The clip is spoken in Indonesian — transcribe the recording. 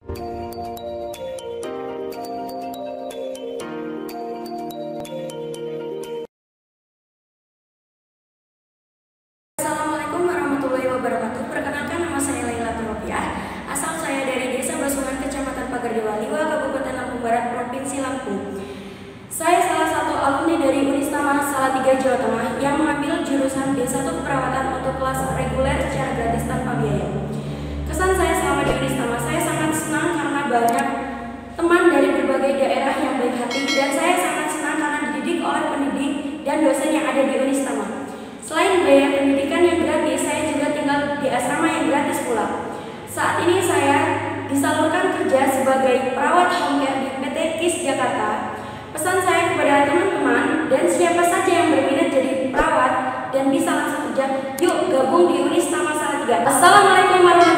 Assalamualaikum warahmatullahi wabarakatuh. Perkenalkan, nama saya Laila Turopiah. Asal saya dari Desa Basungan, Kecamatan Pagardewa, Liwa, Kabupaten Lampung Barat, Provinsi Lampung. Saya salah satu alumni dari Unistama Salatiga, Jawa Tengah yang mengambil jurusan D1 Keperawatan untuk kelas reguler secara gratis tanpa biaya. Kesan saya selama di Unistama, saya sangat senang karena banyak teman dari berbagai daerah yang baik hati, dan saya sangat senang karena dididik oleh pendidik dan dosen yang ada di Unistama. Selain biaya pendidikan yang gratis, saya juga tinggal di asrama yang gratis pula. Saat ini saya disalurkan kerja sebagai perawat home care di PT KIS Jakarta. Pesan saya kepada teman-teman dan siapa saja yang berminat jadi perawat dan bisa langsung kerja, yuk gabung di Unistama Salatiga. Assalamualaikum warahmatullahi wabarakatuh.